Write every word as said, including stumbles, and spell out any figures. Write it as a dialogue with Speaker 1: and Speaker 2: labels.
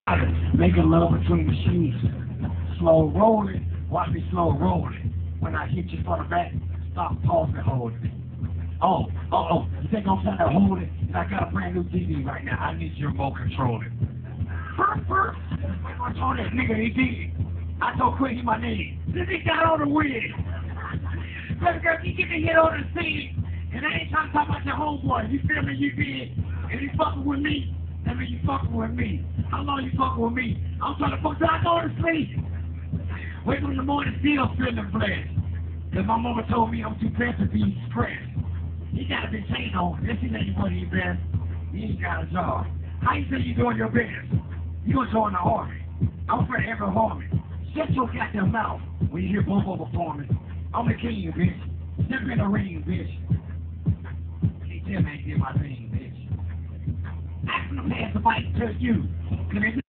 Speaker 1: Making love between the sheets. Slow rolling. Watch me slow rolling. When I hit you from the back, stop, pause, and hold it. Oh, oh, oh. You think I'm trying to hold it? I got a brand new T V right now. I need your remote control it. First, first. I told that nigga he did. I told Quinn he my name. This nigga got on the wig. Baby girl, you get the hit on the scene. And I ain't trying to talk about your homeboy. You feel me? You did. And you fucking with me. That means you fucking with me. How long you fucking with me? I'm trying to fuck till I go to sleep. Wake up in the morning, still feeling blessed. Cause my mama told me I'm too blessed to be stressed. He got a big chain on. This is anybody you best. He ain't got a job. How you say you doing your best? You gonna join the army. I'm for every army. Shut your goddamn mouth when you hear Bobo performing. I'm the king, bitch. Step in the ring, bitch. Hey, Tim ain't did my thing, bitch. I'm gonna pass the mic to you.